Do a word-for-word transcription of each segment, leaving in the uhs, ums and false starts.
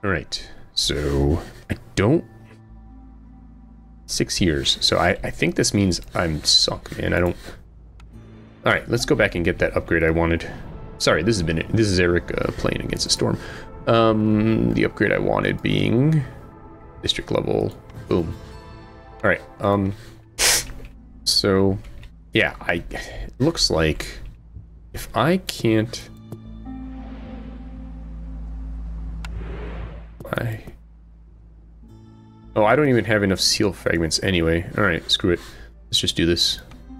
All right, so I don't... Six years, so I, I think this means I'm sunk, man. I don't... All right, let's go back and get that upgrade I wanted. Sorry, this has been this is Eric uh, playing Against the Storm. Um, the upgrade I wanted being district level. Boom. All right. Um. So, yeah, I. It looks like if I can't. I. Oh, I don't even have enough seal fragments anyway. All right, screw it. Let's just do this.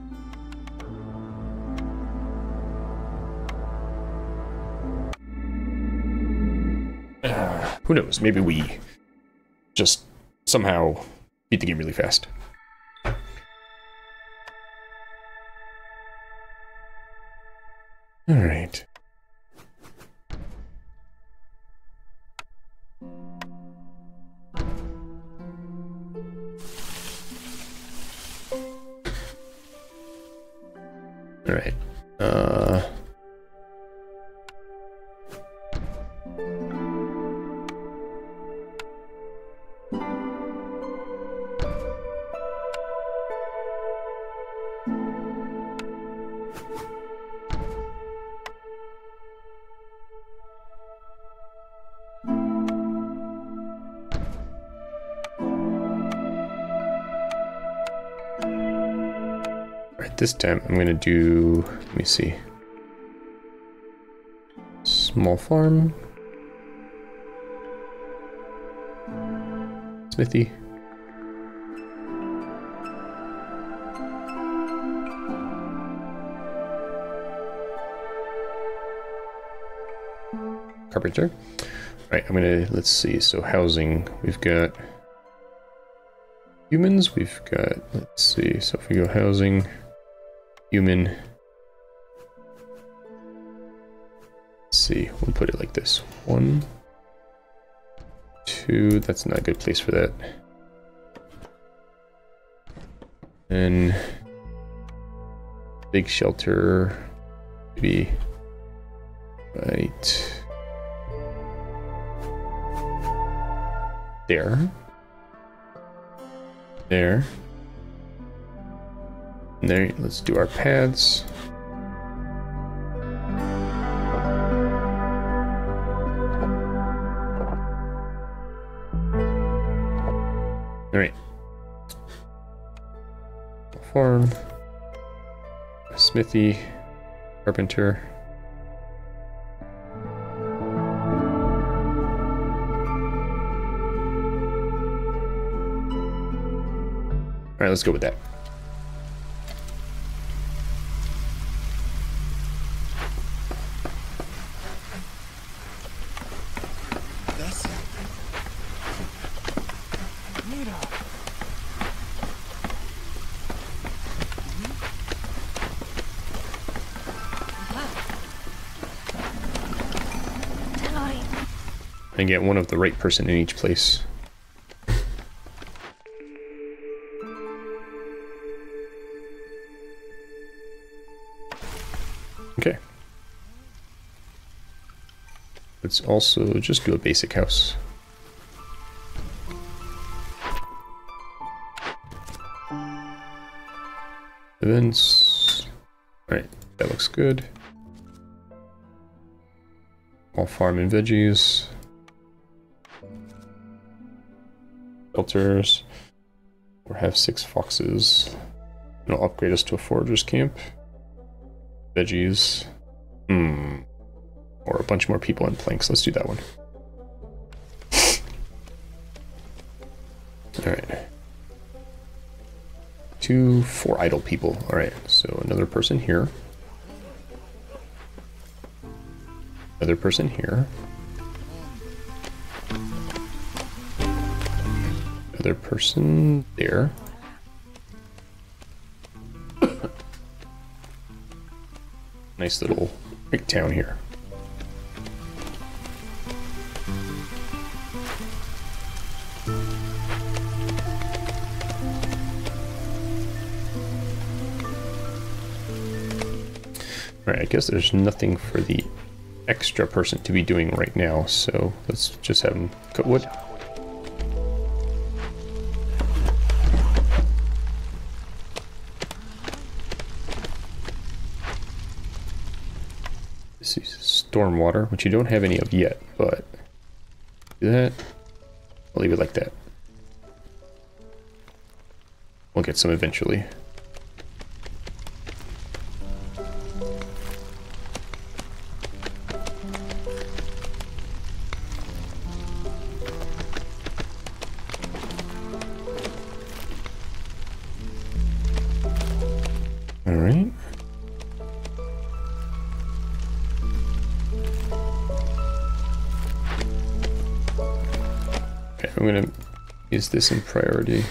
Uh, who knows? Maybe we just somehow beat the game really fast. All right. All right. Uh. This time I'm gonna do, let me see, small farm, smithy, carpenter. All right, I'm gonna, let's see, so housing, we've got humans, we've got, let's see, so if we go housing, human. Let's see, we'll put it like this. One, two, that's not a good place for that. And big shelter, maybe right there. There. There, let's do our paths. All right. Farm, smithy, carpenter. All right, let's go with that. And get one of the right person in each place. Okay. Let's also just do a basic house. Events. Alright, that looks good. All farm and veggies. Shelters, or have six foxes. It'll upgrade us to a forager's camp. Veggies. Hmm. Or a bunch more people in planks. Let's do that one. Alright. Two, four idle people. Alright, so another person here. Another person here. Other person there. Nice little big town here. Alright, I guess there's nothing for the extra person to be doing right now, so let's just have him cut wood. This is stormwater, which you don't have any of yet, but do that. I'll leave it like that. We'll get some eventually. All right. Okay, I'm gonna use this in priority.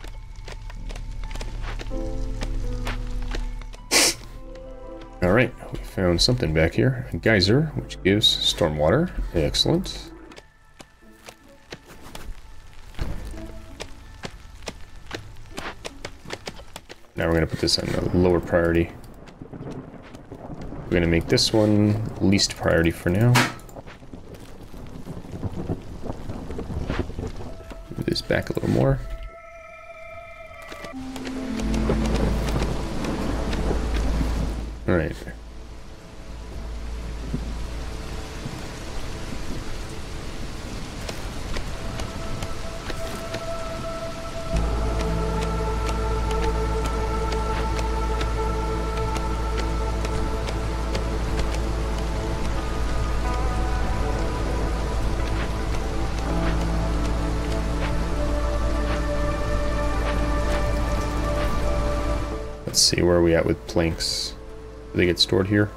All right, we found something back here. A geyser, which gives stormwater. Excellent. Now we're gonna put this on a lower priority. We're gonna make this one least priority for now. Move this back a little more. All right. Let's see, where are we at with planks? Do they get stored here?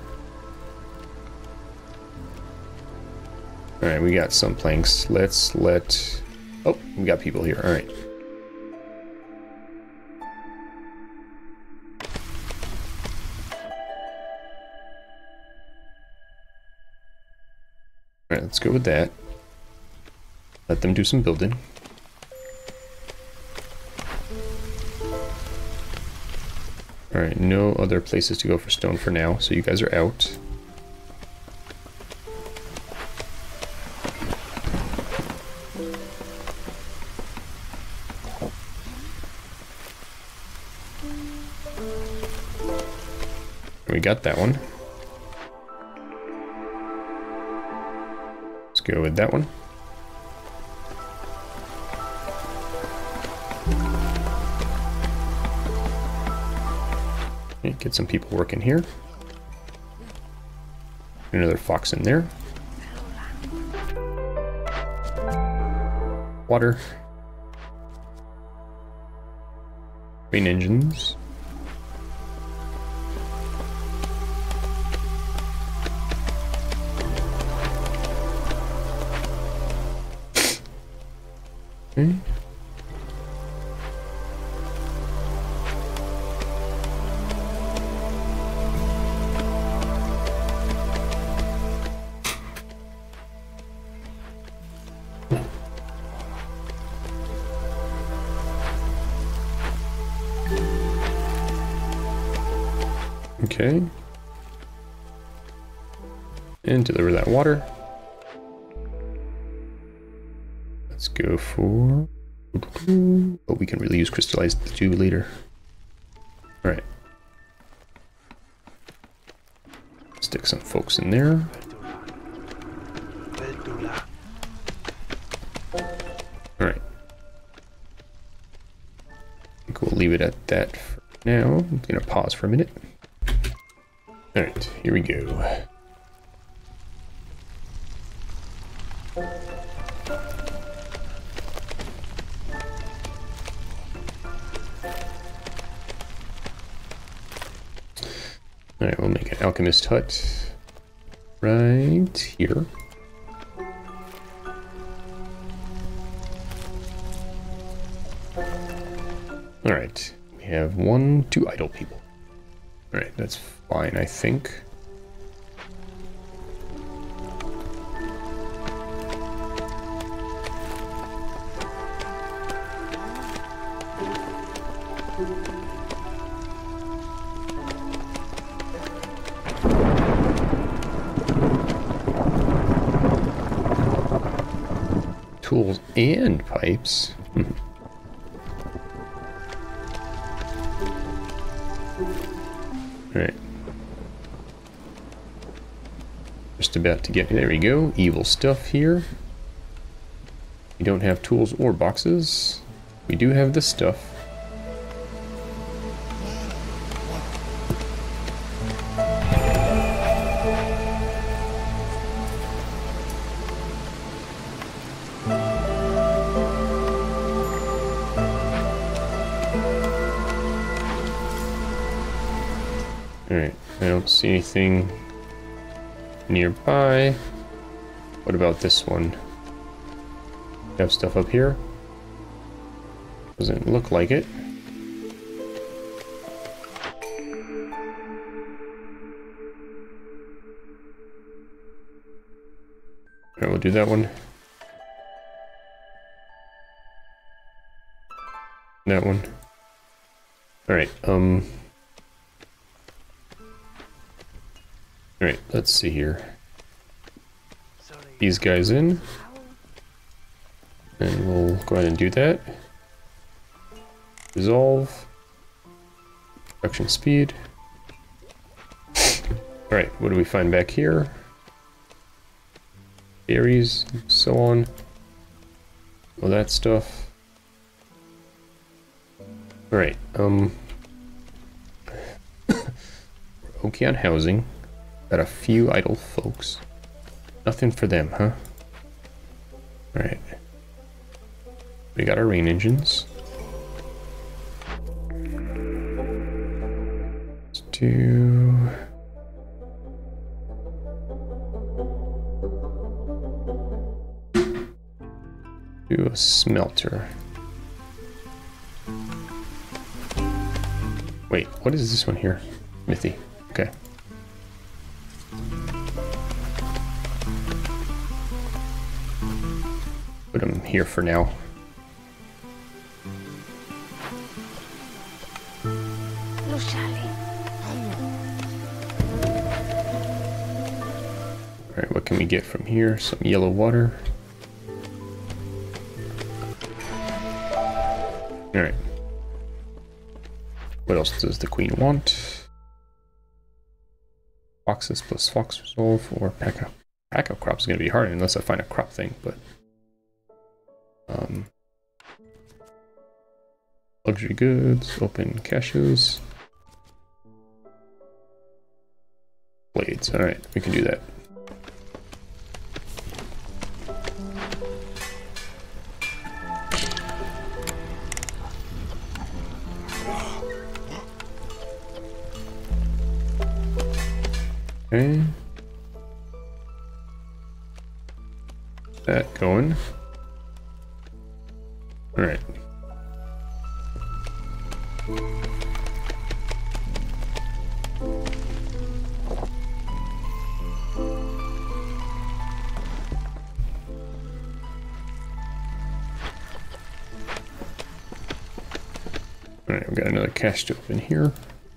Alright, we got some planks. Let's let... Oh, we got people here. Alright. Alright, let's go with that. Let them do some building. Alright, no other places to go for stone for now, so you guys are out. We got that one. Let's go with that one. Okay, get some people working here. Another fox in there. Water. Train engines. Okay. Okay. And deliver that water. Let's go for... Oh, we can really use crystallized dew later. Alright. Stick some folks in there. Alright. I think we'll leave it at that for now. I'm gonna pause for a minute. Alright, here we go. Alright, we'll make an alchemist hut right here. Alright, we have one, two idle people. Alright, that's fine, I think. tools and pipes. Alright. Just about to get... There we go. Evil stuff here. We don't have tools or boxes. We do have this stuff. Alright, I don't see anything nearby. What about this one? Have stuff up here? Doesn't look like it. Alright, we'll do that one. That one. Alright, um... Alright, let's see here. These guys in. And we'll go ahead and do that. Resolve. Production speed. Alright, what do we find back here? Berries, so on. All that stuff. Alright, um... okay on housing. Got a few idle folks. Nothing for them, huh? Alright. We got our rain engines. Let's do... do a smelter. Wait, what is this one here? Smithy. Okay. Put them here for now. Alright, what can we get from here? Some yellow water. Alright. What else does the queen want? Foxes plus fox resolve or pack up. Pack up crop is going to be hard unless I find a crop thing, but... Um, luxury goods, open caches. Blades, alright, we can do that. Okay. That going. All right. All right, we've got another cache to open here.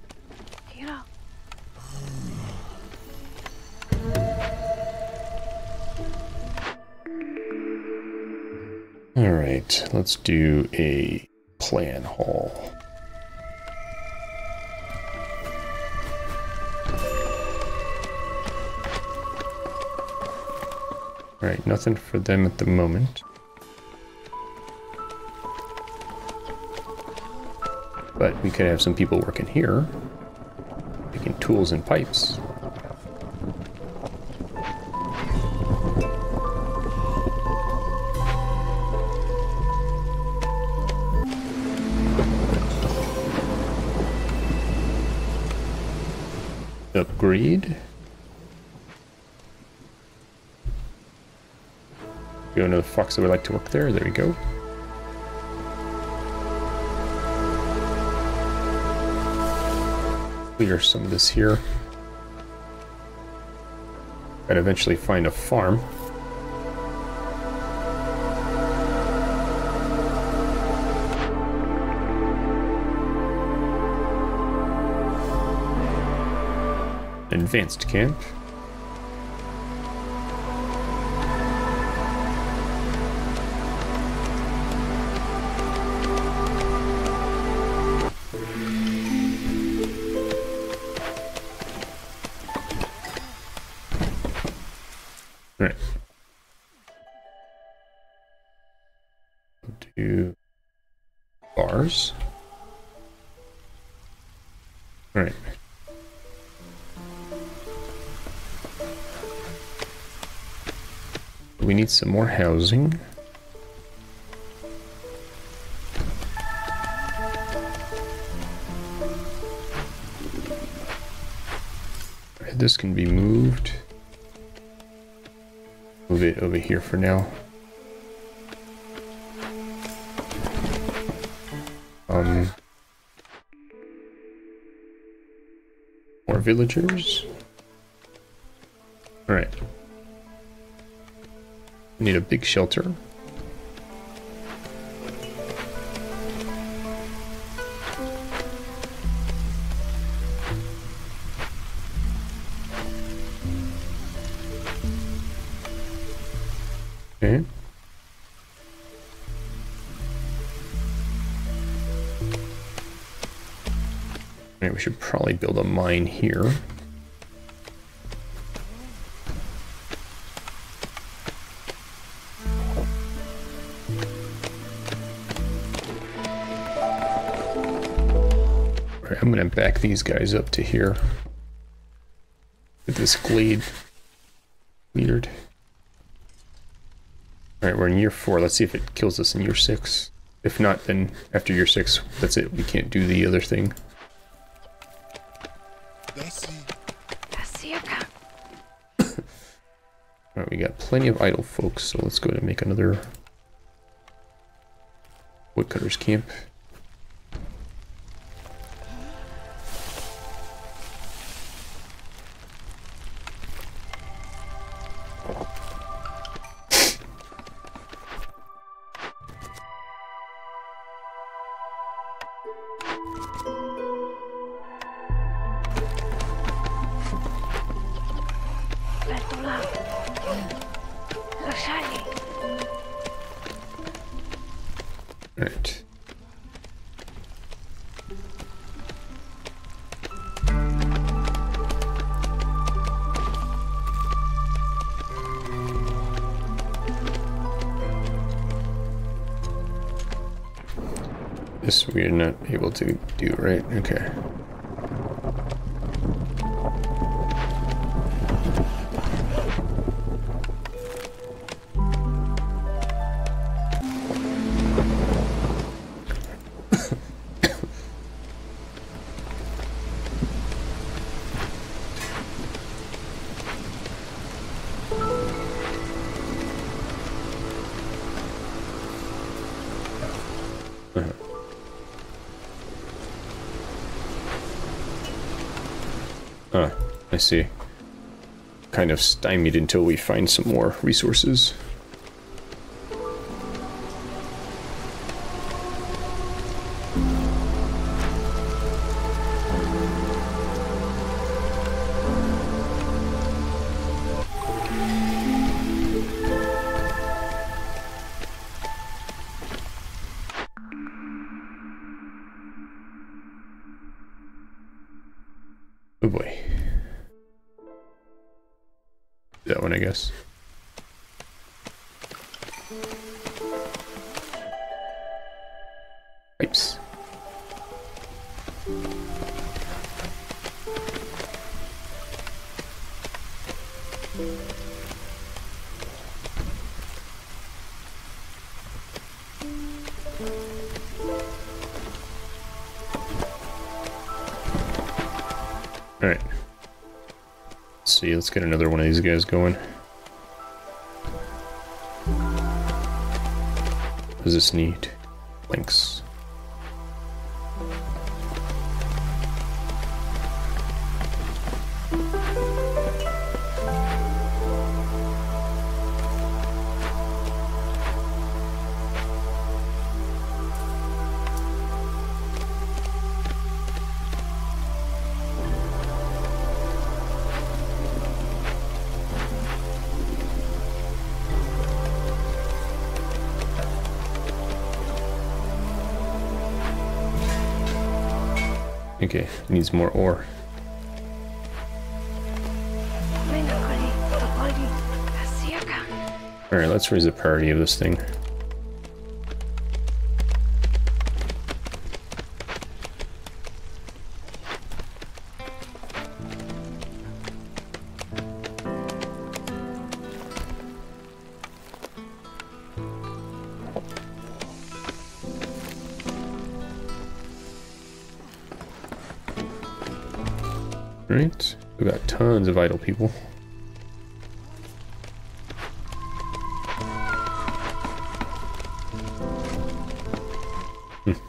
Alright, let's do a plan haul. Alright, nothing for them at the moment. But we could have some people working here, making tools and pipes. Upgrade. We have another fox that would like to work there. There we go. Clear some of this here. And eventually find a farm. Advanced camp. do bars. All right. We need some more housing. All right, this can be moved. Move it over here for now. Um, more villagers. All right. We need a big shelter. Okay. Right, we should probably build a mine here. Right, I'm gonna back these guys up to here with this glade. Weird. Alright, we're in year four. Let's see if it kills us in year six. If not, then after year six, that's it. We can't do the other thing. Alright, we got plenty of idle folks, so let's go to make another woodcutter's camp. Right. This we're not able to do, right? Okay. Huh, I see. Kind of stymied until we find some more resources. Oh boy. That one, I guess. Pipes. All right. Let's see. Let's get another one of these guys going. What does this need? Links. Okay, needs more ore. Alright, let's raise the priority of this thing. Right, we got tons of idle people. Hmm.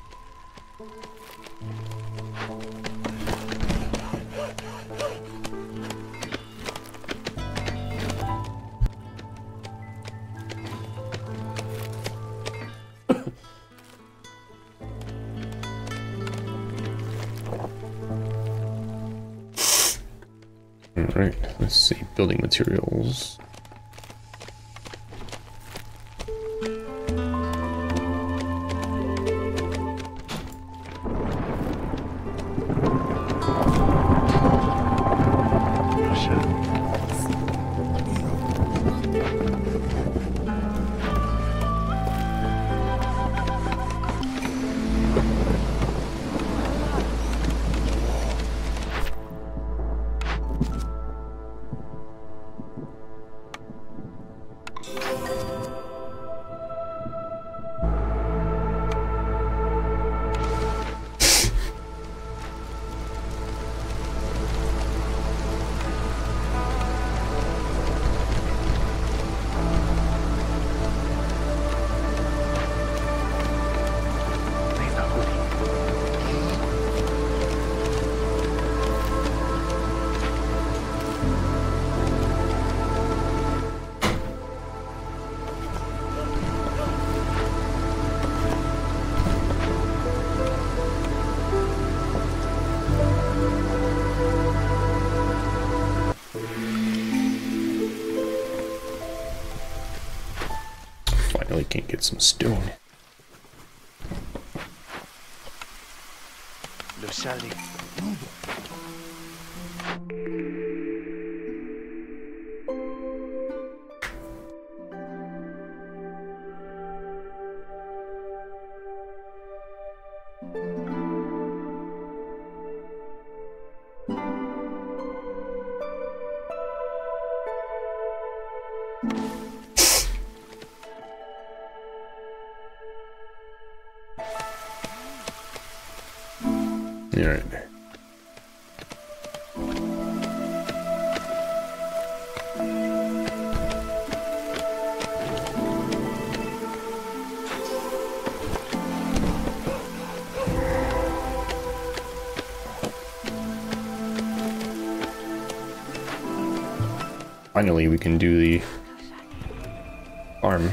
Alright, let's see, building materials. Finally can get some stone. Lo sali. All right. Finally, we can do the farm.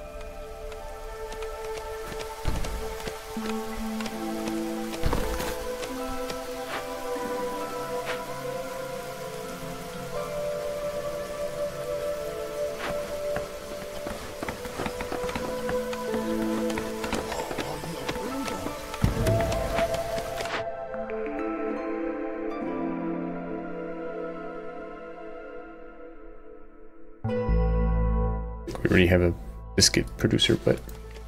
We already have a biscuit producer, but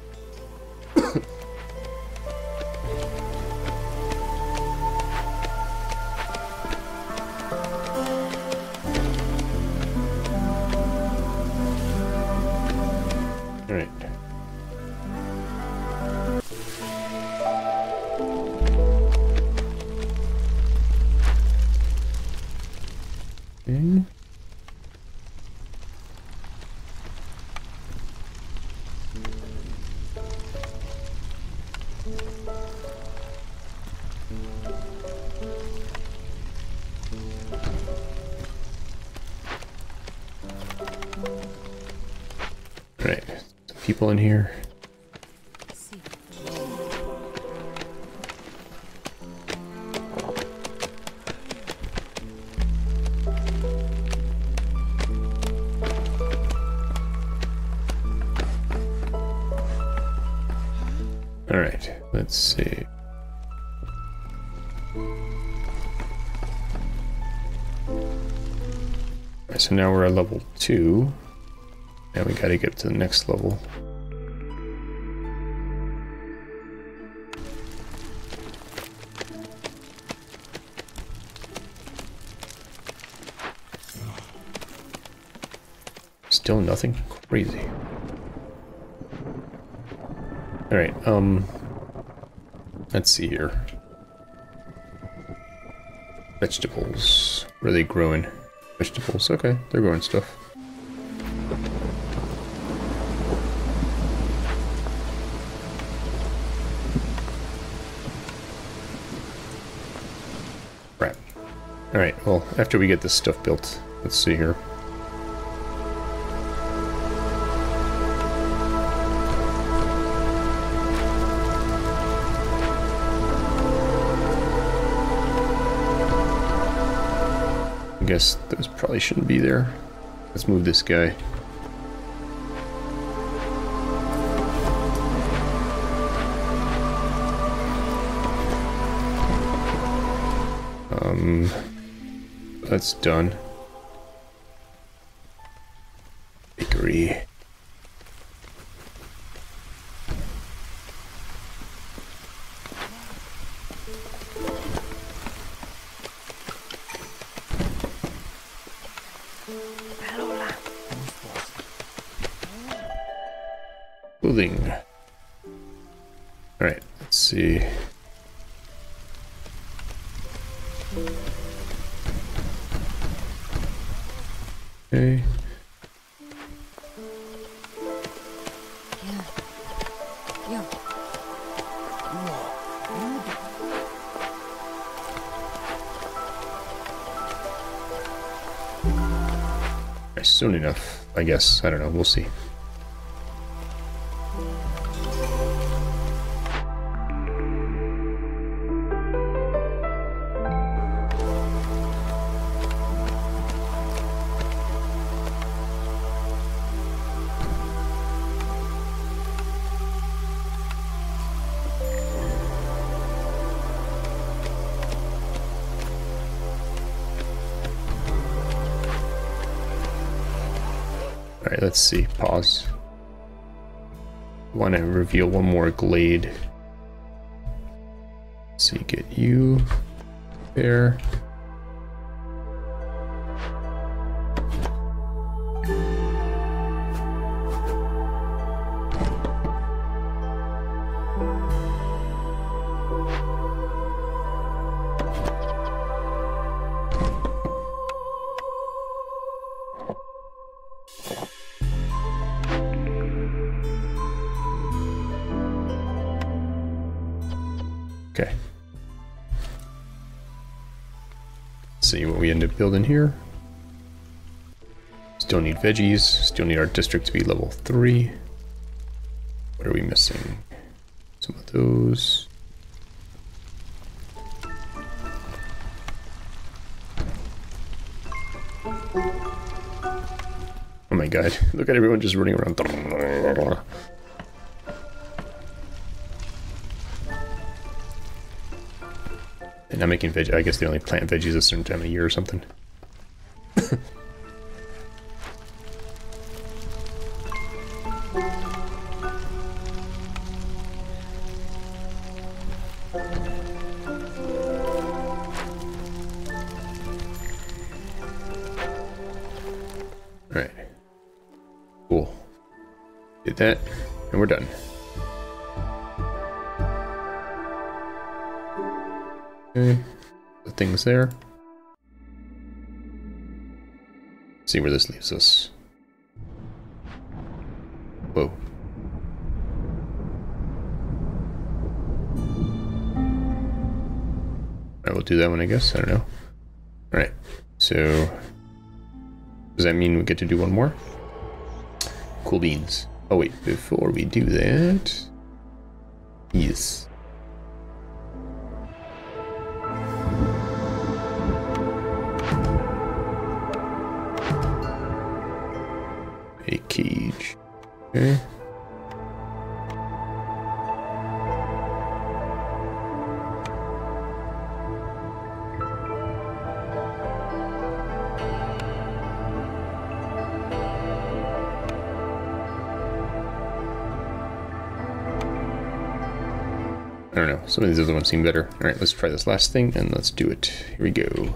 all right. Mm. Right, some people in here. All right, let's see. All right, so now we're at level two. Now we gotta get to the next level. Still nothing crazy. All right, um, let's see here. Vegetables. What are they growing? Vegetables. Okay, they're growing stuff. Right. Alright, well, after we get this stuff built, let's see here. I guess those probably shouldn't be there. Let's move this guy. Um, that's done. Bakery. Clothing. All right, let's see. Okay. Right, soon enough, I guess. I don't know. We'll see. Alright, let's see. Pause. Want to reveal one more glade. Let's see, get you there. Okay. Let's see what we end up building here. Still need veggies. Still need our district to be level three. What are we missing? Some of those. Oh my god, look at everyone just running around. And not making veg. I guess they only plant veggies a certain time of year or something. Alright. Cool. Did that, and we're done. Okay, the thing's there. See where this leaves us. Whoa. I will do that one, I guess. I don't know. Alright, so does that mean we get to do one more? Cool beans. Oh wait, before we do that, yes. A cage. Okay. I don't know, some of these other ones seem better. Alright, let's try this last thing and let's do it. Here we go.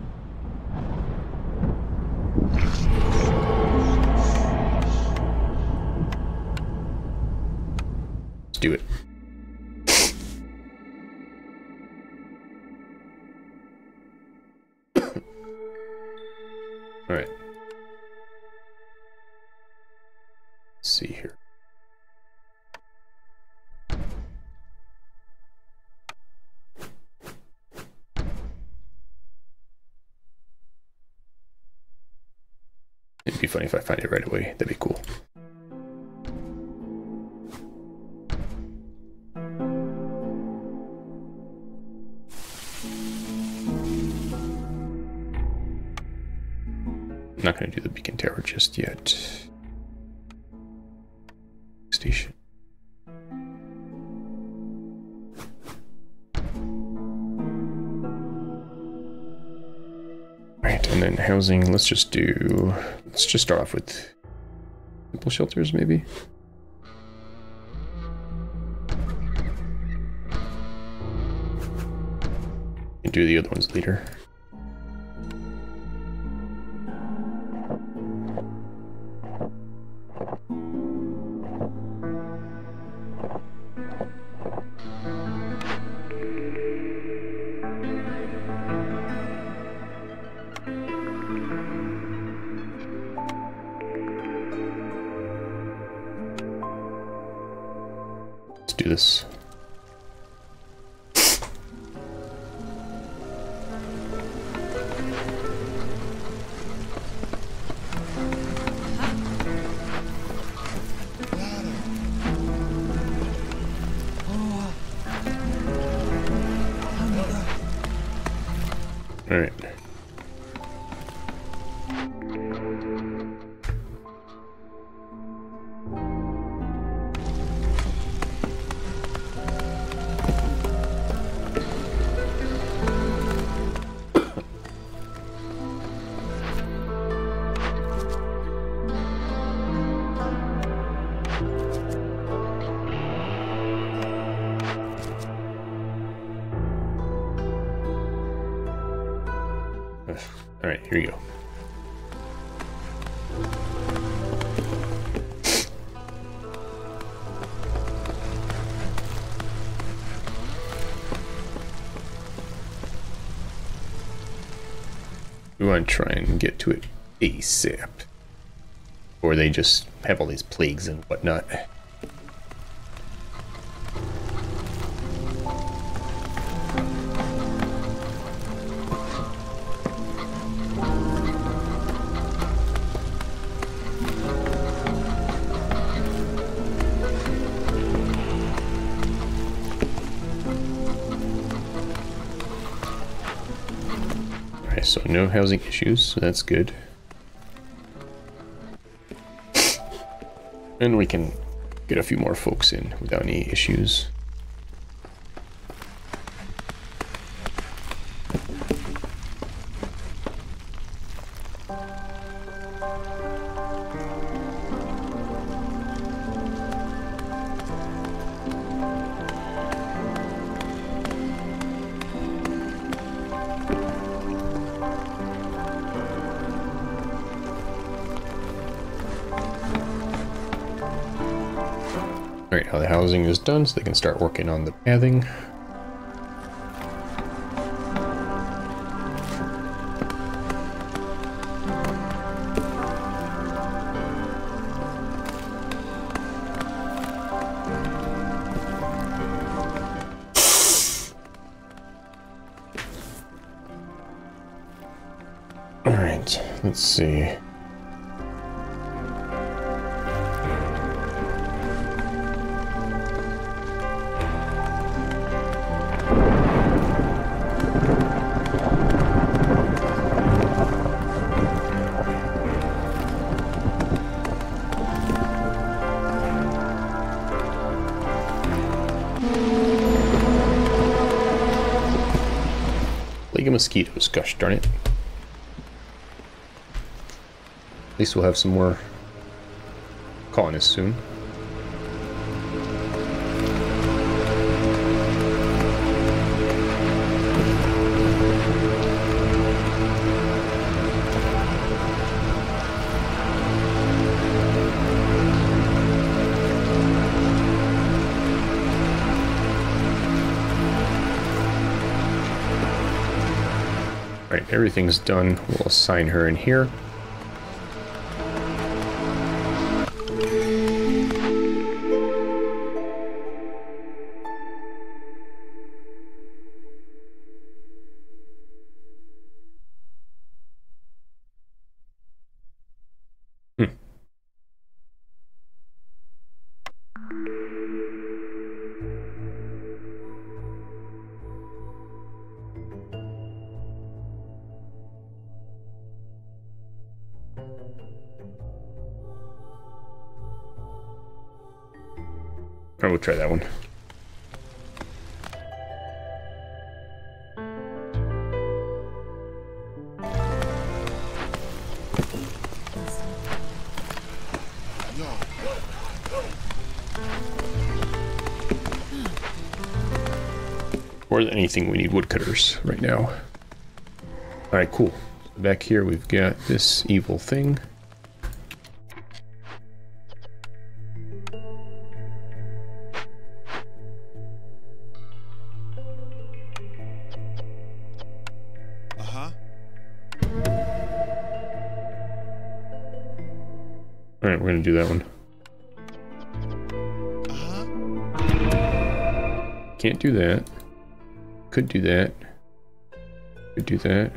Let's do it. funny if I find it right away. That'd be cool. I'm not going to do the beacon tower just yet. Station. Right, and then housing, let's just do, let's just start off with simple shelters, maybe. And do the other ones later. Do this. All right. All right, here we go. We want to try and get to it ASAP. Or they just have all these plagues and whatnot. So no housing issues, so that's good. And we can get a few more folks in without any issues. Alright, now the housing is done, so they can start working on the pathing. Alright, let's see. Plague of mosquitoes, gosh darn it. At least we'll have some more colonists soon. Alright, everything's done. We'll assign her in here. Alright, we'll try that one. More than anything, we need woodcutters right now. Alright, cool. So back here we've got this evil thing. Uh-huh. Alright, we're gonna do that one. Uh-huh. Can't do that. Could do that. Could do that.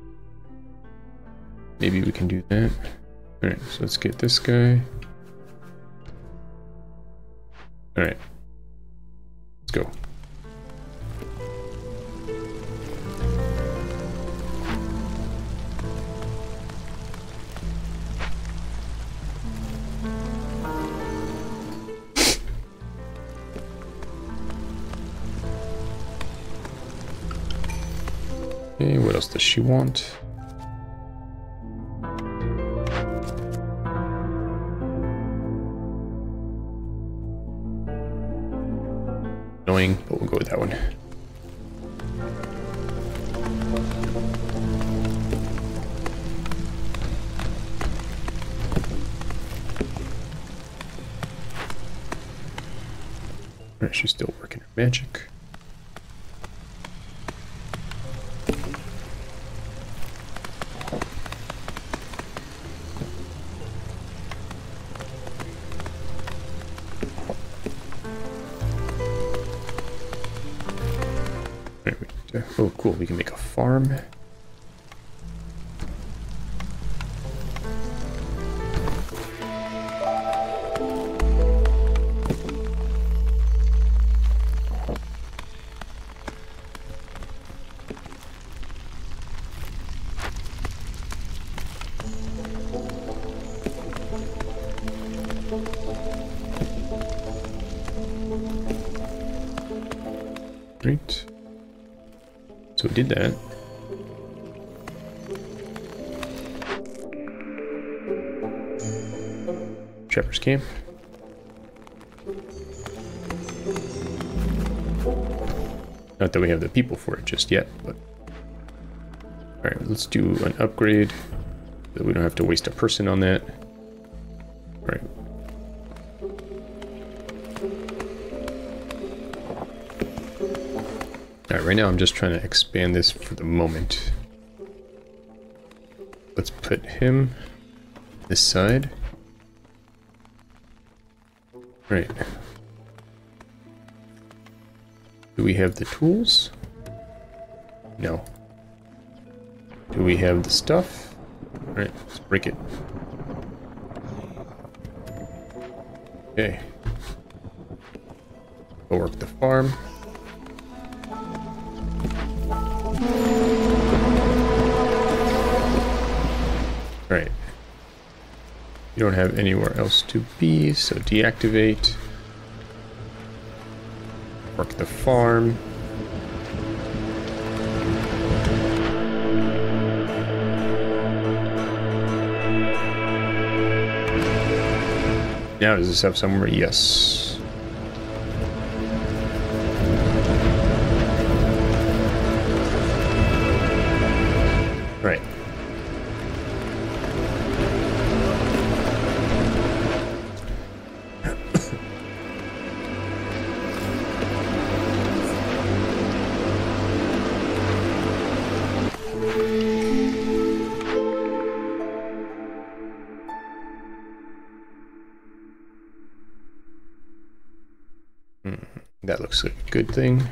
Maybe we can do that. Alright, so let's get this guy. Alright. Let's go. Okay, what else does she want? Annoying, but we'll go with that one. Alright, she's still working her magic. Oh, cool. We can make a farm. Great. So we did that. Shepherd's Camp. Not that we have the people for it just yet, but... Alright, let's do an upgrade so that we don't have to waste a person on that. Alright. Alright, right now I'm just trying to expand this for the moment. Let's put him this side. Right. Do we have the tools? No. Do we have the stuff? Alright, let's break it. Okay. Go work the farm. Alright. You don't have anywhere else to be, so deactivate. Work the farm. Now, does this have somewhere? Yes. Right. That looks like a good thing.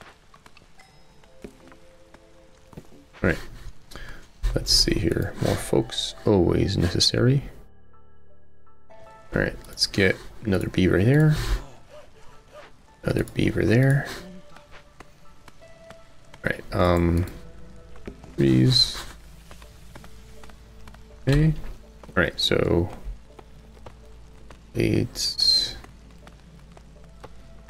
Right. Let's see here. More folks, always necessary. Alright, let's get another beaver there. Another beaver there. Right, um... trees. Okay. Alright, so... It's...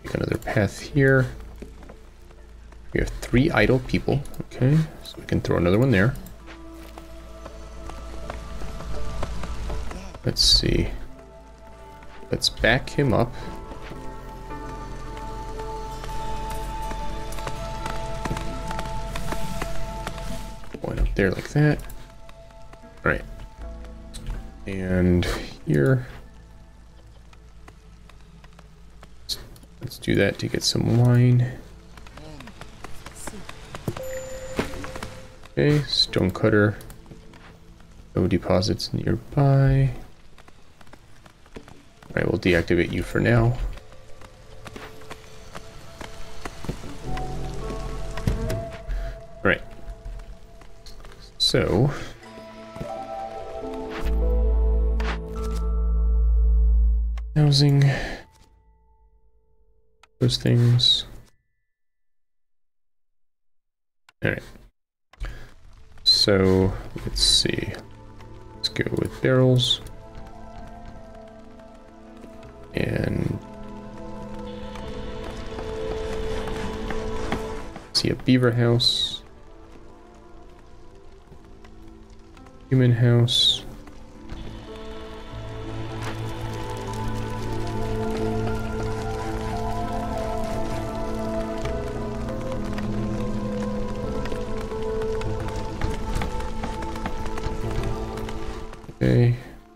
Make another path here. We have three idle people. Okay, so we can throw another one there. Let's see. Let's back him up. One up there like that. All right. And here. Let's, let's do that to get some wine. Okay, stone cutter. No deposits nearby. Alright, we'll deactivate you for now. Alright. So... housing. Those things. Alright. So, let's see. Let's go with barrels. And see a beaver house, human house, okay.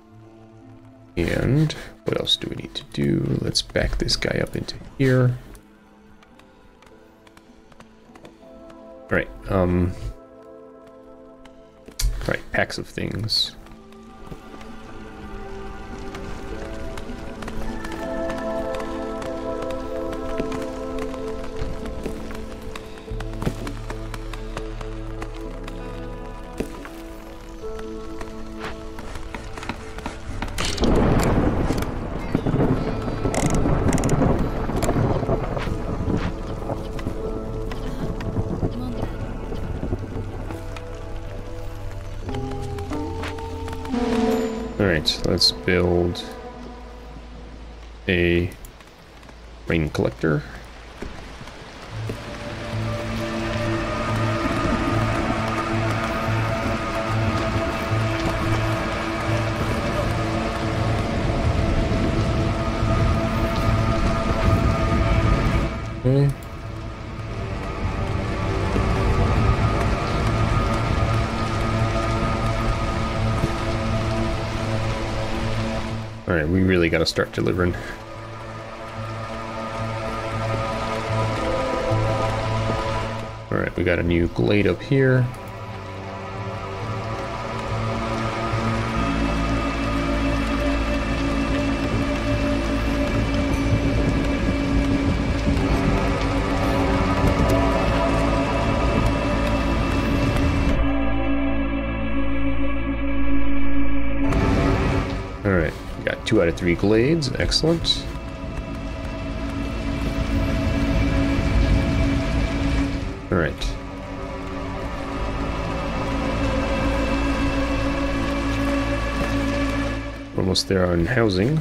And what else do we need to do? Let's back this guy up into here. Alright, um... Alright, packs of things. Alright, let's build a rain collector. Okay. Alright, we really gotta start delivering. Alright, we got a new glade up here. Alright. Got two out of three glades, excellent. All right. We're almost there on housing.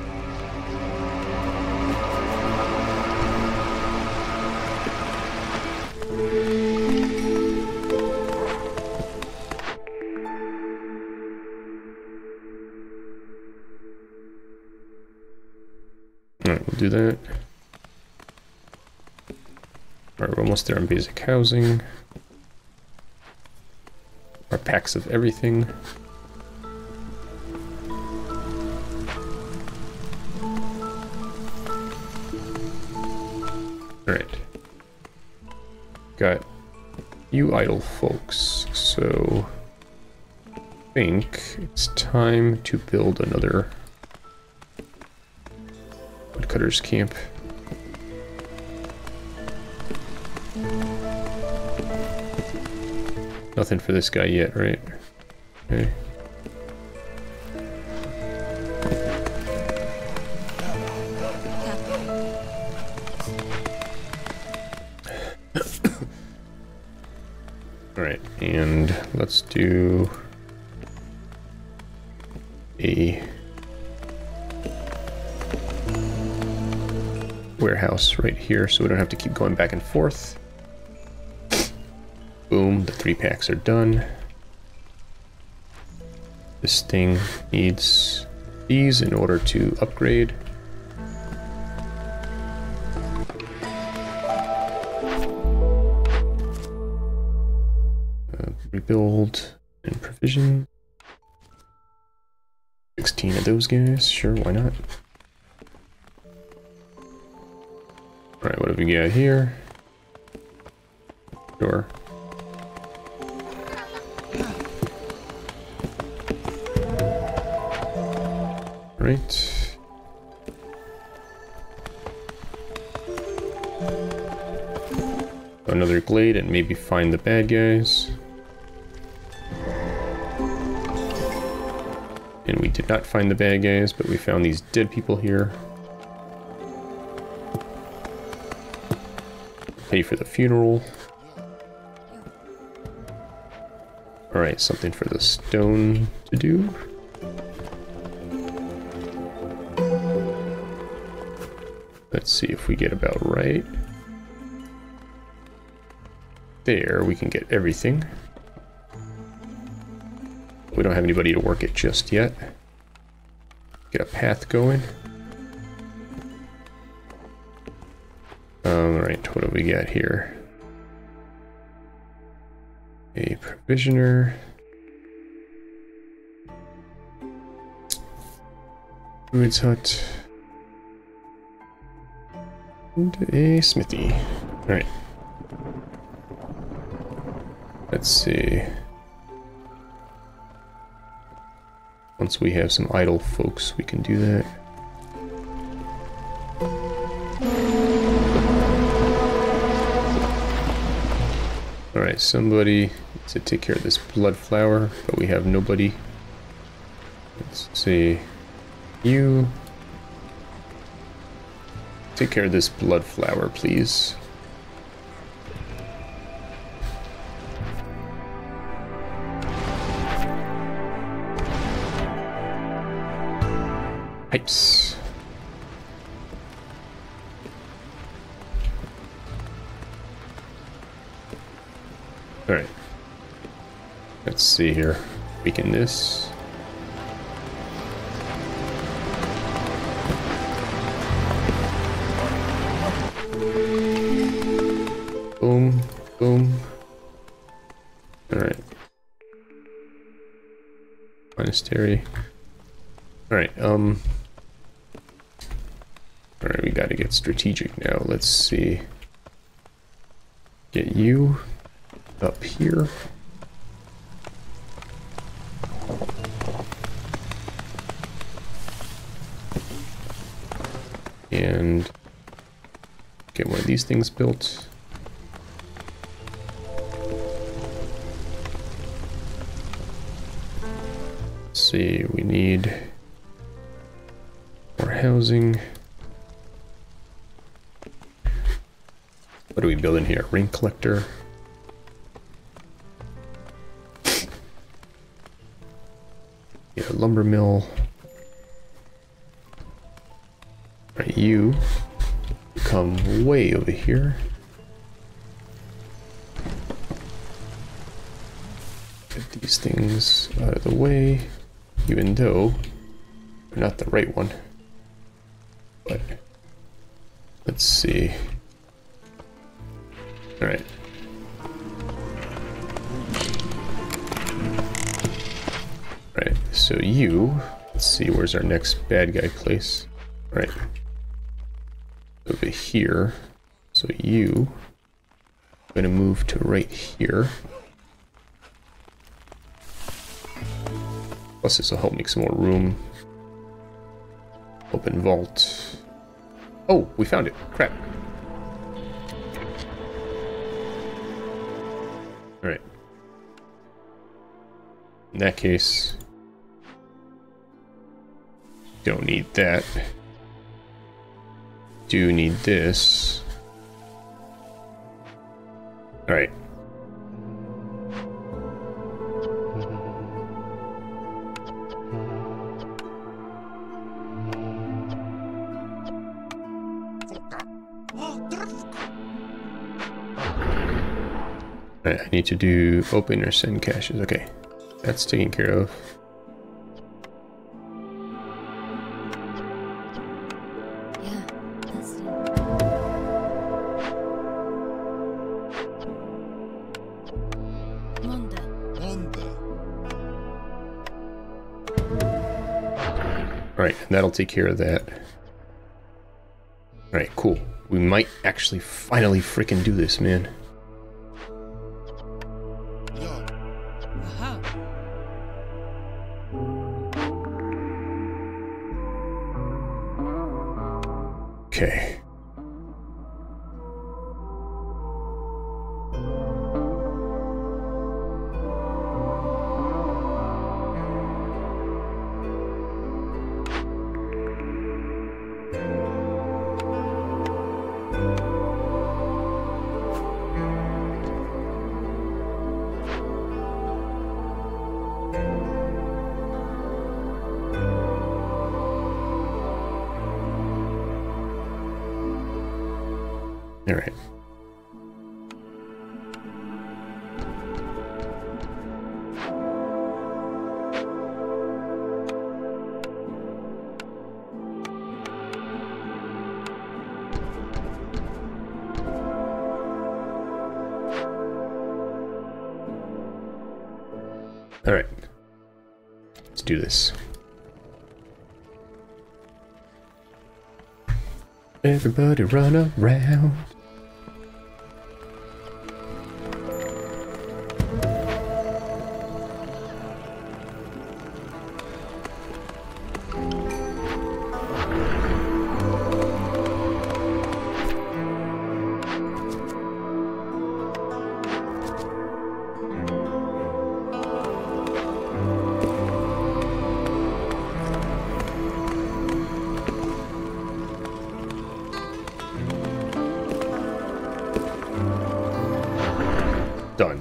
Alright, we'll do that. Alright, we're almost there on basic housing. Our packs of everything. Alright. Got you idle folks, so I think it's time to build another woodcutter's camp. Nothing for this guy yet, right? Okay. Alright, and let's do a warehouse right here so we don't have to keep going back and forth. Boom, the three packs are done. This thing needs these in order to upgrade. Uh, rebuild and provision. sixteen of those guys, sure, why not? Alright, what have we got here? Sure. Right. Another glade and maybe find the bad guys. And we did not find the bad guys, but we found these dead people here. Pay for the funeral. Alright, something for the stone to do. Let's see if we get about right. There, we can get everything. We don't have anybody to work it just yet. Get a path going. Alright, what do we got here? A provisioner. Druid's hut. And a smithy. Alright. Let's see. Once we have some idle folks, we can do that. Alright, somebody needs to take care of this blood flower, but we have nobody. Let's see. You take care of this blood flower, please. Pipes. Alright. Let's see here. Weaken this. Boom. Boom. Alright. Monastery. Alright, um... Alright, we gotta get strategic now. Let's see. Get you up here. And get one of these things built. Let's see, we need more housing. What are we building here? Ring collector. Get a lumber mill. Right, you come way over here. Get these things out of the way, even though they're not the right one. But let's see. All right. All right. So you. Let's see. Where's our next bad guy place? All right. Over here. So you. I'm gonna move to right here. Plus, this will help make some more room. Open vault. Oh, we found it. Crap. Alright. In that case, don't need that. Do need this. Alright. Alright, I need to do open or send caches. Okay, that's taken care of. Yeah, that's it. Monda. Honda. Alright, that'll take care of that. Alright, cool. We might actually finally freaking do this, man. Ja. Aha. Okay. All right. All right. Let's do this. Everybody run around. Done.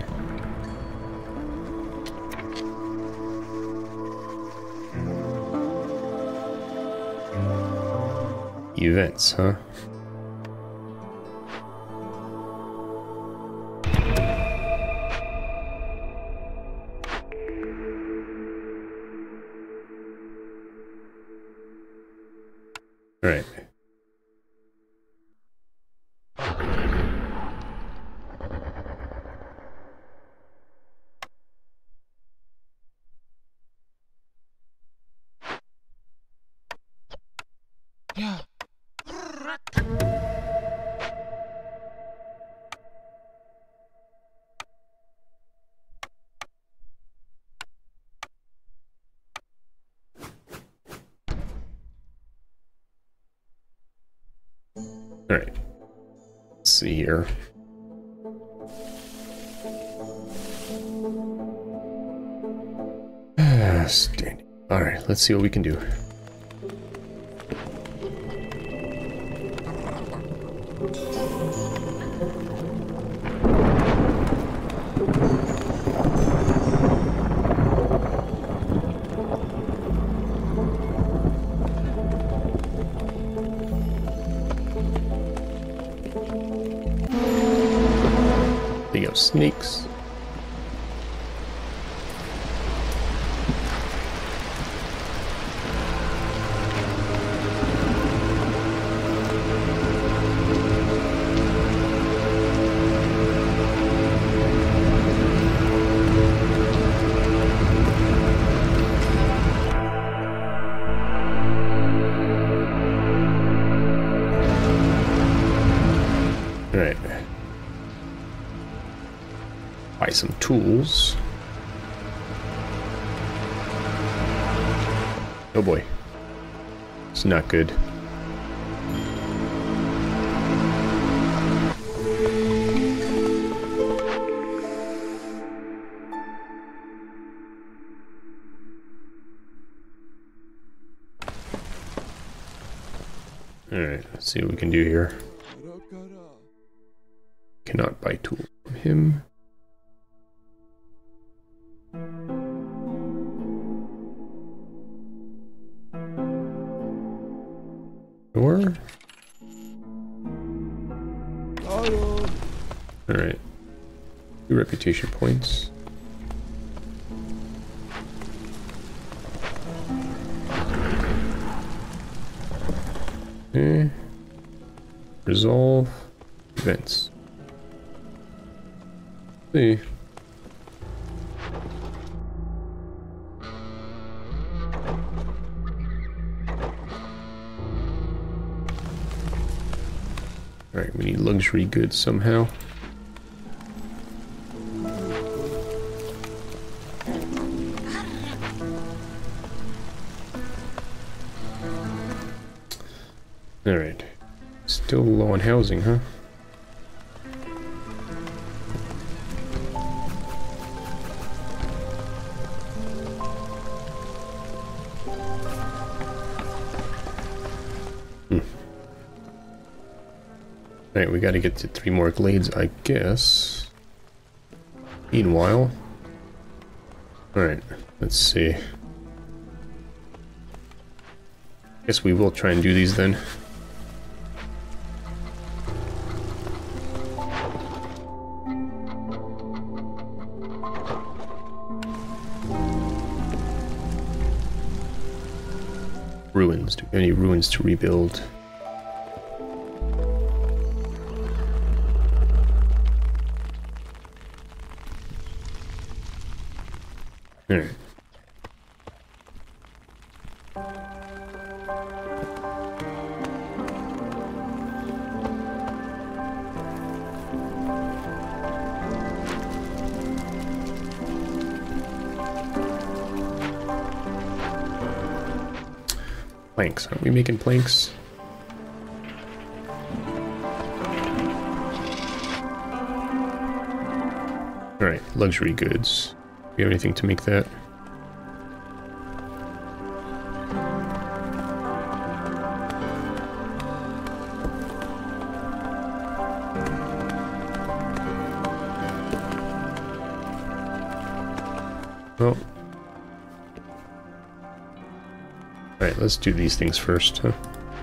Events, huh? All right. Ja. All right. Let's see here. Ah, standing. All right. Let's see what we can do. They go snakes. All right. Buy some tools. Oh boy. It's not good. Alright, let's see what we can do here. Cannot buy tools from him. Or Alright. Two reputation points. Okay. Resolve events. See. Alright, we need luxury goods somehow. Alright. Still low on housing, huh? Hmm. Alright, we gotta get to three more glades, I guess. Meanwhile... Alright, let's see. Guess we will try and do these then. Ruins. Do we have any ruins to rebuild? Alright. Planks. Aren't we making planks? Alright, luxury goods. Do we have anything to make that? Well. Alright, let's do these things first, huh?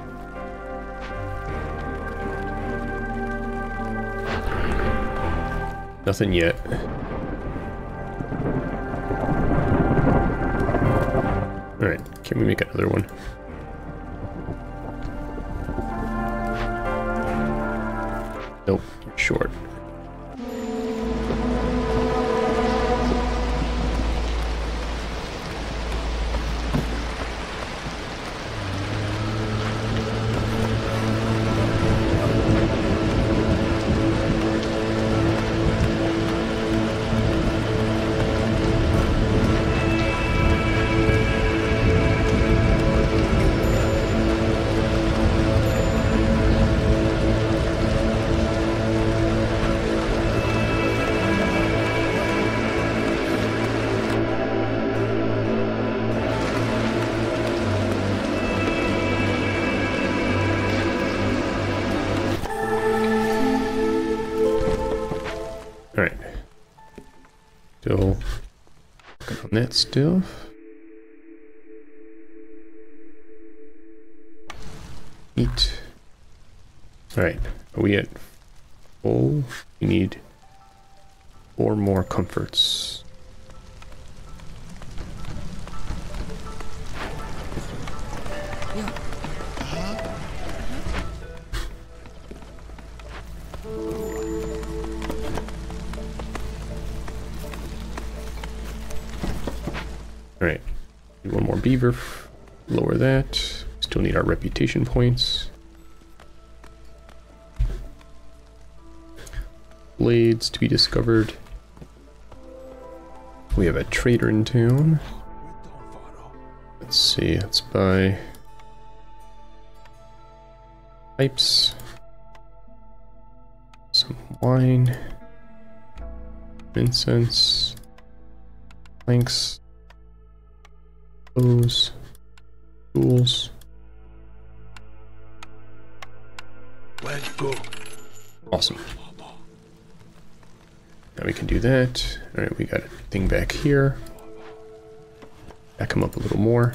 Nothing yet. Alright, can we make another one? Nope, you're short. Alright. Still working on that stuff. Eat. Alright. Are we at full? We need four more comforts. Alright, one more beaver, lower that. Still need our reputation points. Blades to be discovered. We have a trader in town. Let's see, let's buy pipes, some wine, incense, planks, clothes, tools. Let's go. Awesome. Now we can do that. Alright, we got a thing back here. Back him up a little more.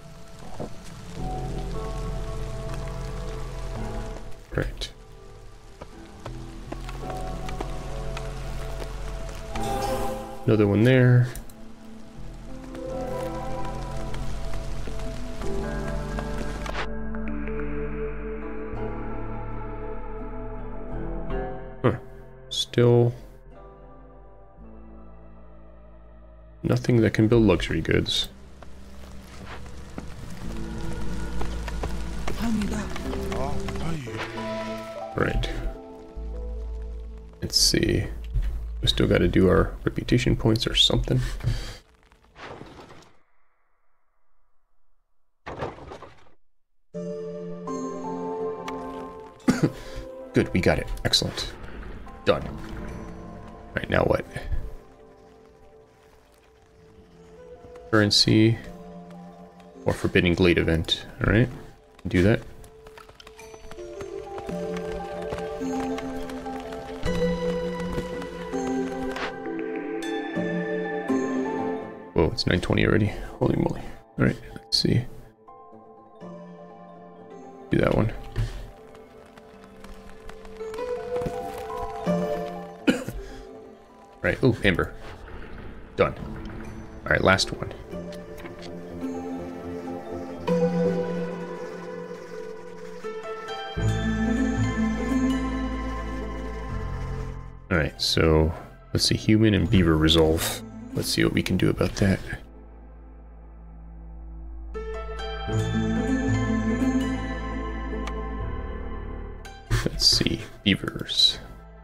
Right. Another one there. Huh. Still nothing that can build luxury goods. Right. Let's see. We still got to do our reputation points or something. Good, we got it. Excellent. Done. All right, now what? Currency or Forbidden Glade event. All right, do that. Whoa, it's nine twenty already. Holy moly. All right, let's see. Do that one. Right. Oh, Amber. Done. All right, last one. All right, so let's see, human and beaver resolve. Let's see what we can do about that. Let's see, beavers.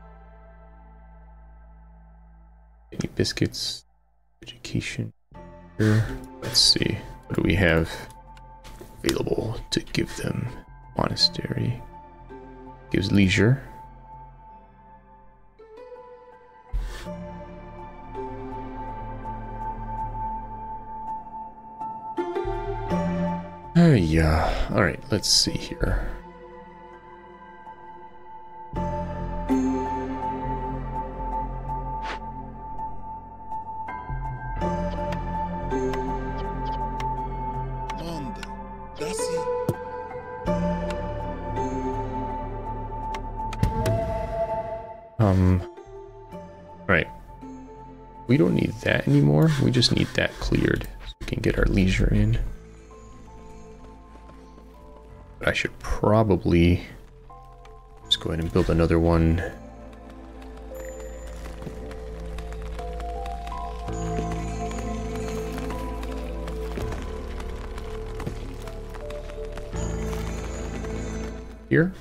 Any biscuits? Education. Here. Let's see, what do we have available to give them? Monastery. Gives leisure. Uh, yeah. All right, let's see here. Um, right. We don't need that anymore. We just need that cleared so we can get our leisure in. But I should probably just go ahead and build another one. Here.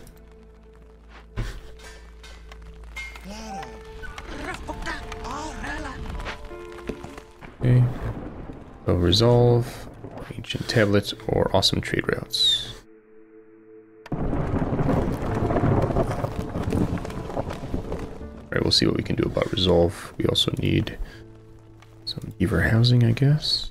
Okay. So resolve, ancient tablets, or awesome trade routes. Alright, we'll see what we can do about resolve. We also need some beaver housing, I guess.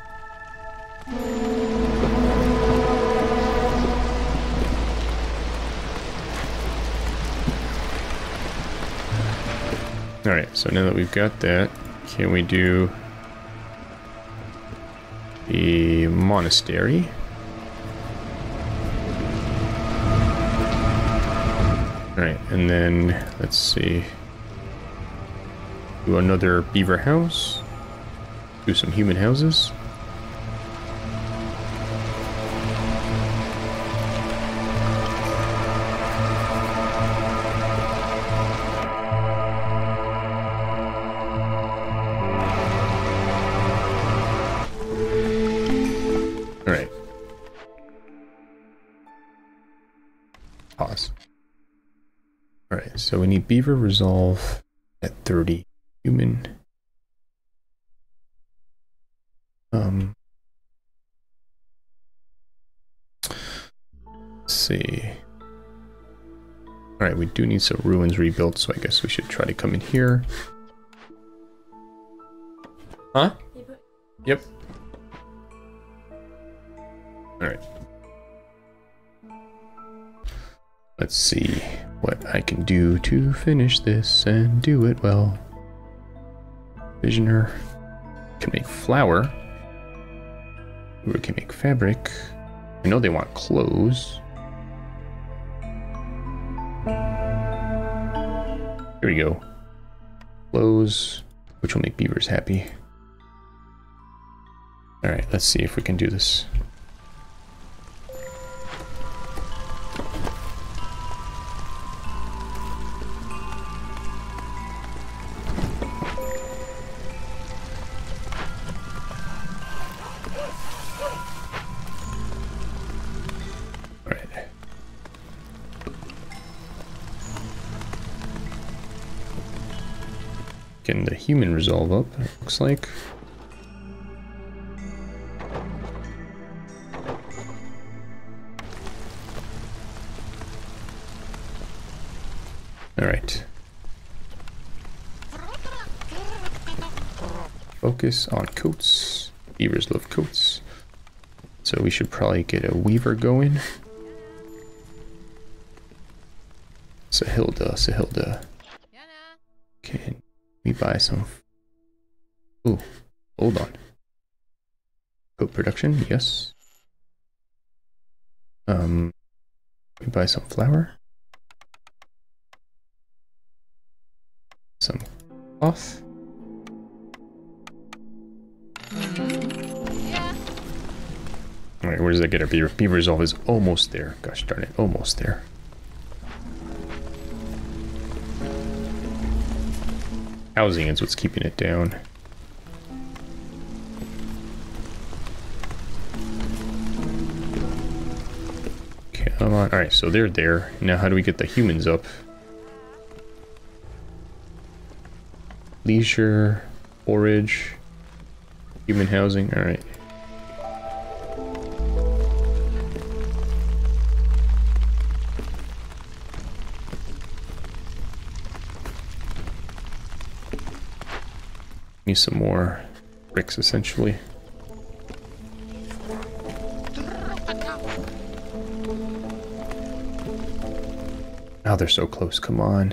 Alright, so now that we've got that, can we do the monastery? Alright, and then let's see. Do another beaver house. Do some human houses. Alright. Pause. Alright, so we need beaver resolve at thirty. Human. Um. Let's see. Alright, we do need some ruins rebuilt, so I guess we should try to come in here. Huh? Yep. Alright. Let's see what I can do to finish this and do it well. Visioner can make flour. We can make fabric. I know they want clothes. Here we go. Clothes. which will make beavers happy. Alright, let's see if we can do this. Getting the human resolve up, it looks like. Alright. Focus on coats. Beavers love coats. So we should probably get a weaver going. Sahilda, Sahilda. Can we buy some? Ooh, hold on. Coat production, yes. Um, we buy some flour. Some cloth. Yeah. Alright, where does that get our beaver? Beaver resolve is almost there. Gosh darn it, almost there. Housing is what's keeping it down. Come on. Alright, so they're there. Now how do we get the humans up? Leisure, forage, human housing. Alright. Need some more bricks, essentially. Oh, they're so close. Come on.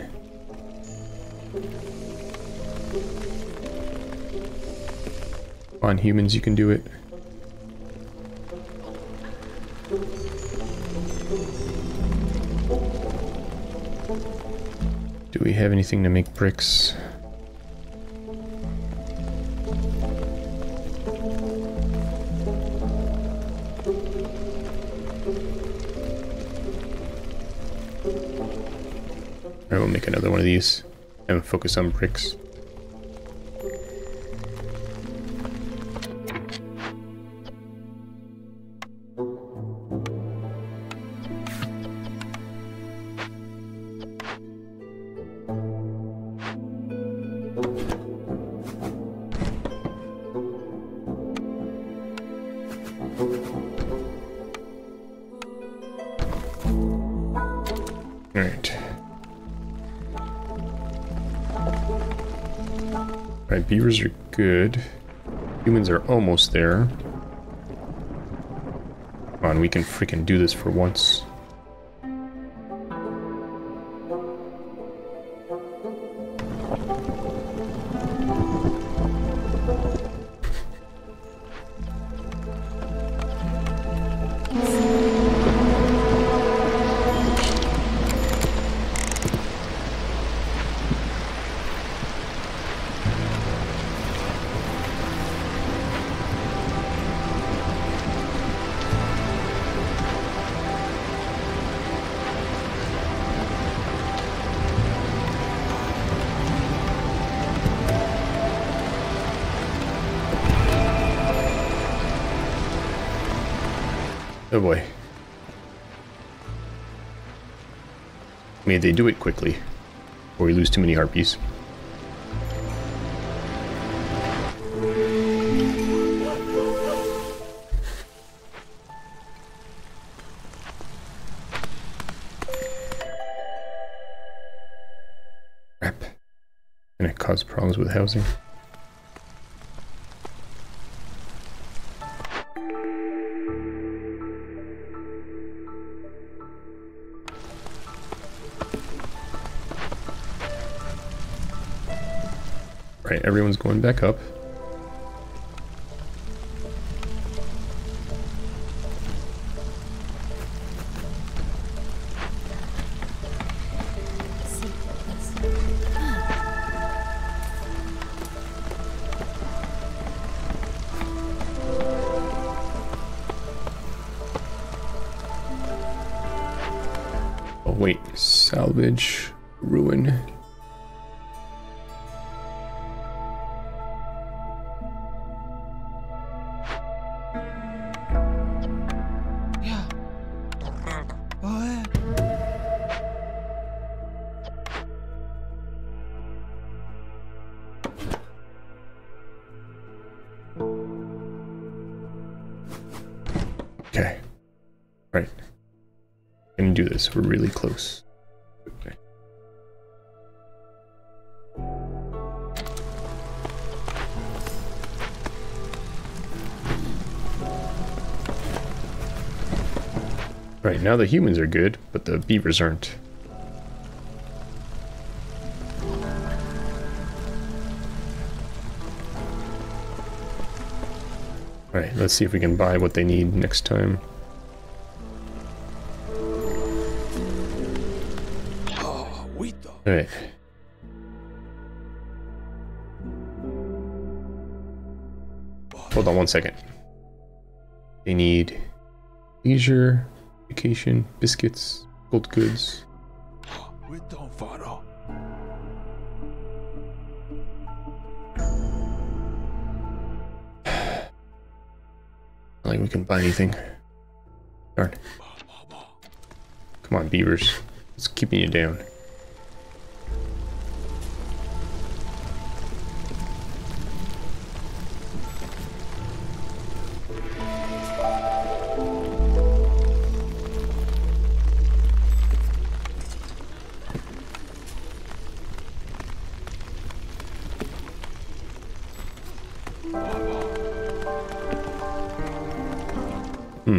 Come on, humans, you can do it. Do we have anything to make bricks? Alright, we'll make another one of these and focus on bricks. Alright. Alright, beavers are good. Humans are almost there. Come on, we can freaking do this for once. Oh boy. May they do it quickly, or we lose too many harpies. Crap. Gonna cause problems with housing. Right, everyone's going back up. Oh wait, salvage, ruin. Yeah. Go ahead. Okay. Right. Gonna do this. We're really close. Okay. Right, now the humans are good, but the beavers aren't. Alright, let's see if we can buy what they need next time. Oh, Wito. Alright. Hold on one second. They need leisure, vacation, biscuits, gold goods. Wito, Faro. Not like we can buy anything. Darn. Come on, beavers. It's keeping you down. Hmm.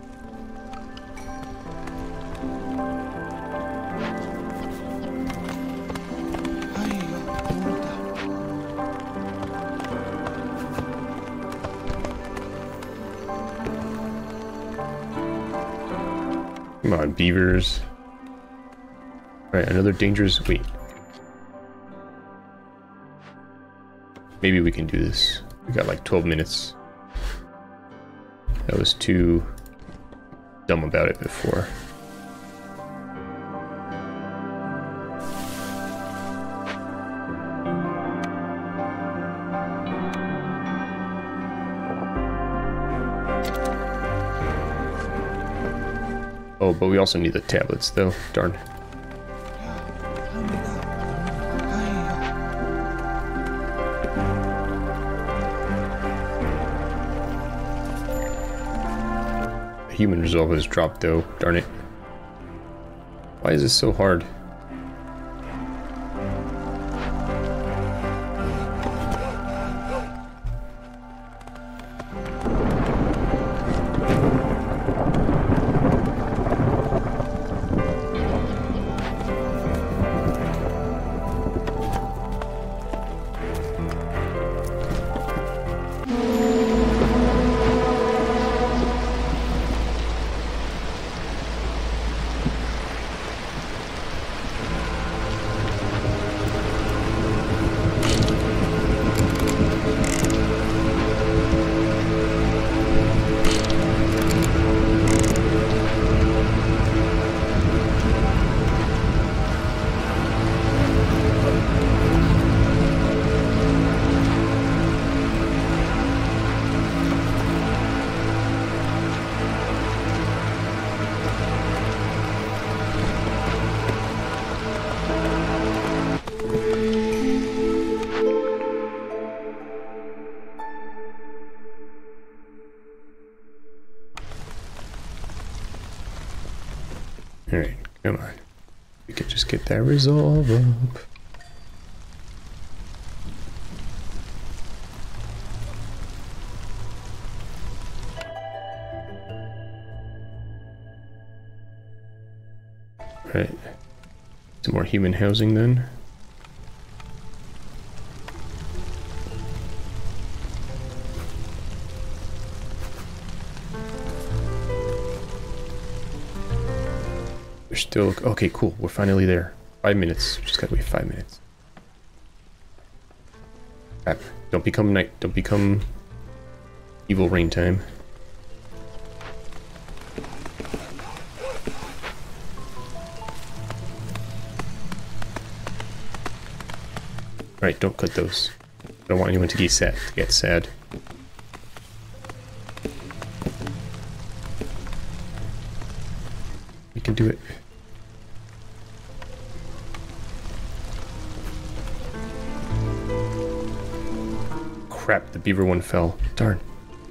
Come on, beavers. Right, another dangerous... Wait. Maybe we can do this. We got like twelve minutes. I was too dumb about it before. Oh, but we also need the tablets though. Darn. Human resolve has dropped though, darn it. Why is this so hard? Alright, come on. We could just get that resolve up. Alright. Some more human housing then. Still okay, cool. We're finally there. Five minutes. Just gotta wait five minutes. Crap. Don't become night. Don't become evil rain time. Right, don't cut those. I don't want anyone to get sad. To get sad. We can do it. Crap, the beaver one fell. Darn.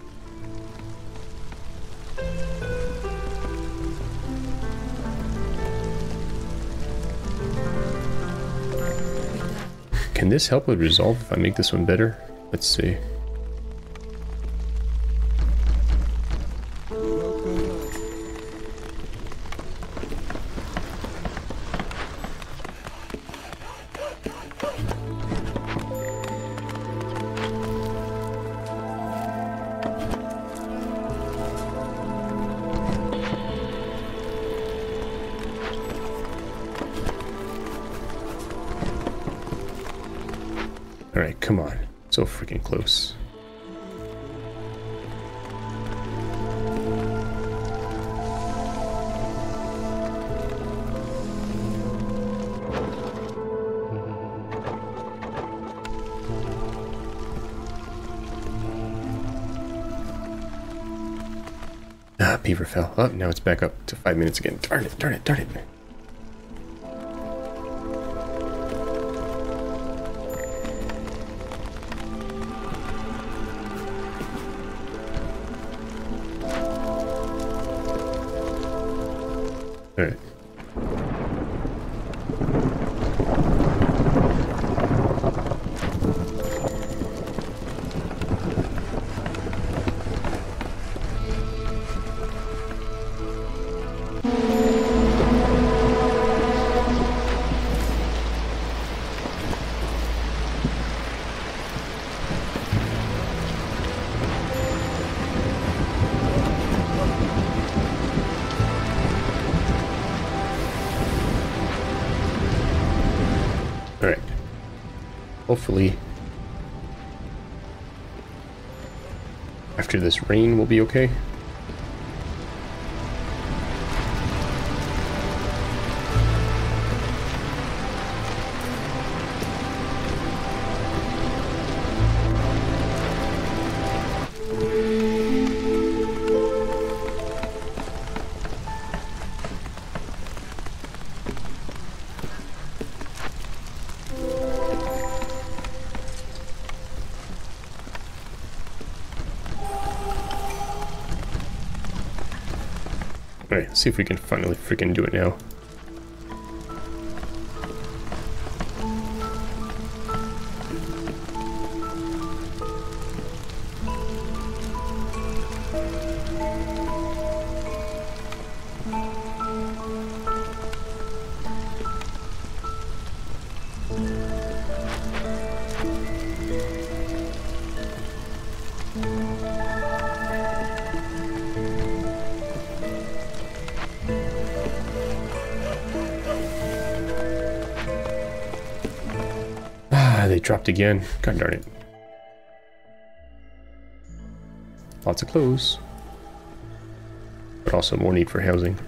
Can this help with resolve if I make this one better? Let's see. Alright, come on. So freaking close. Ah, beaver fell. Oh, now it's back up to five minutes again. Darn it, darn it, darn it. Alright. Alright. Hopefully, after this rain, we'll be okay. Alright, let's see if we can finally freaking do it now. They dropped again. God darn it. Lots of clothes. But also more need for housing.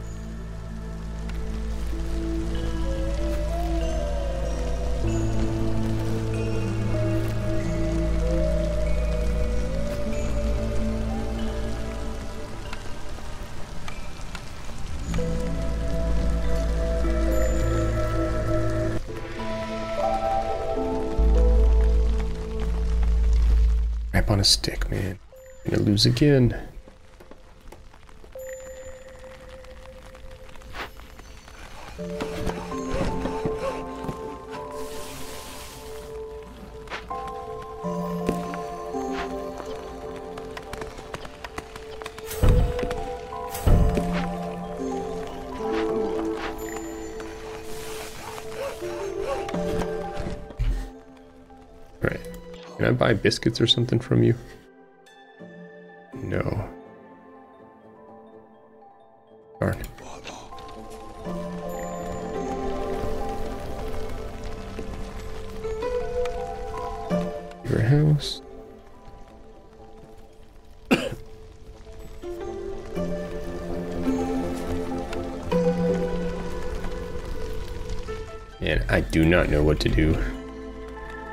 On a stick, man. I'm gonna lose again. Right. Can I buy biscuits or something from you? No. Darn. Your house. And I do not know what to do.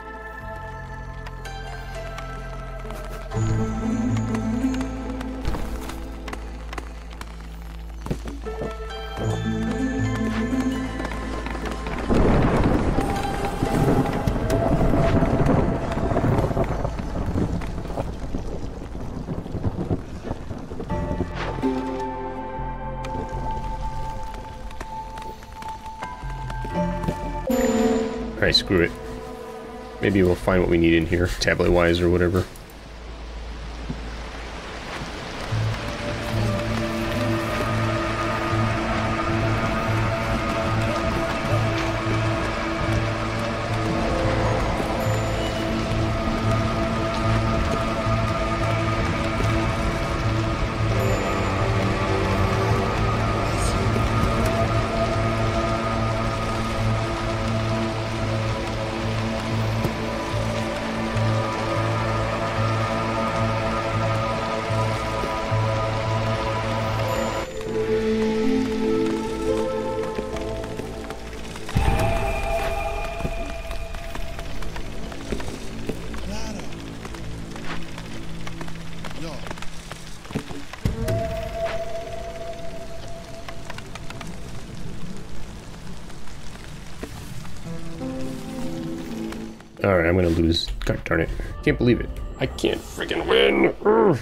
Alright, screw it. Maybe we'll find what we need in here, tablet-wise or whatever. Alright, I'm gonna lose. God darn it. Can't believe it. I can't freaking win! Urgh.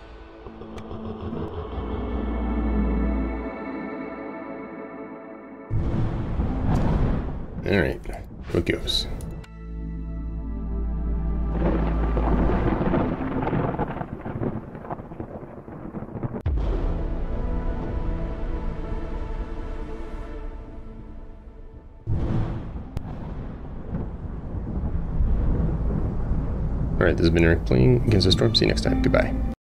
Alright, what goes? Alright, this has been Eric playing Against the Storm. See you next time. Goodbye.